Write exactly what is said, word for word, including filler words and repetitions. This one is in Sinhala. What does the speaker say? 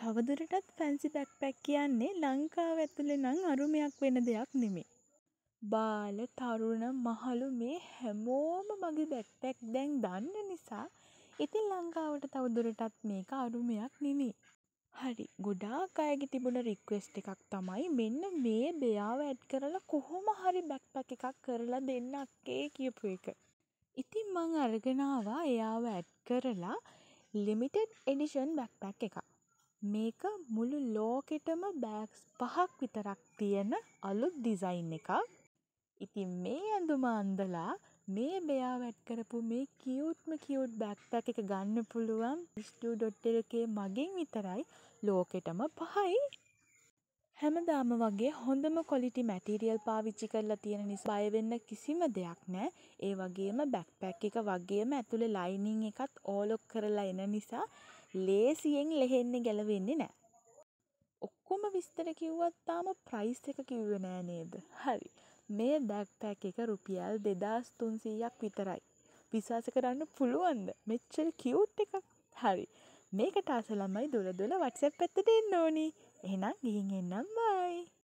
තවදුරටත් ෆැන්සි බෑග්පැක් කියන්නේ ලංකාව ඇතුලේ නම් අරුමයක් වෙන දෙයක් නෙමෙයි. බාල, තරුණ, මහලු මේ හැමෝම මගේ බෑග්පැක් දැන් දන්න නිසා ඉතින් ලංකාවට තවදුරටත් මේක අරුමයක් නෙමෙයි. හරි. ගොඩාක් අයගේ තිබුණ රික්වෙස්ට් එකක් තමයි මෙන්න මේ බෙයාව ඇඩ් කරලා කොහොම හරි බෑග්පැක් එකක් කරලා දෙන්න අක්කේ කියපු එක. ඉතින් මං අරගෙන ආවා එයාව ඇඩ් කරලා ලිමිටඩ් එඩිෂන් බෑග්පැක් එකක්. මේක මුළු ලෝකෙටම බෑග්ස් පහක් විතරක් තියෙන අලුත් ඩිසයින් එකක්. ඉතින් මේ ඇඳුම අන්දලා මේ බෙයාව ඇඩ් කරපු මේ කියුට්ම කියුට් බෑග්පැක් එක ගන්න පුළුවන් විෂ්ටු ඩොට් එල් කේ මගෙන් විතරයි ලෝකෙටම පහයි. හැමදාම වගේ හොඳම ක්වොලිටි මැටීරියල් පාවිච්චි කරලා තියෙන නිසා බය වෙන්න කිසිම දෙයක් නැහැ. ඒ වගේම බෑග්පැක් එක වගේම ඇතුලේ ලයිනින් එකත් ඕලොක් කරලා එන නිසා ලේසියෙන් ලෙහෙන්නේ ගැලවෙන්නේ නැහැ. ඔක්කොම විස්තර කිව්වත් තාම ප්‍රයිස් එක කිව්වේ නෑ නේද? හරි. මේ බෑග්පැක් එක රුපියල් දෙදාස් තුන්සීයක් විතරයි. විශ්වාස කරන්න පුළුවන්ද? මෙච්චර කියුට් එකක්. හරි. මේකට ආස ළමයි දුර දුර WhatsApp පැත්තට එන්න ඕනි. එහෙනම් ගිහින් එන්නම් බයි.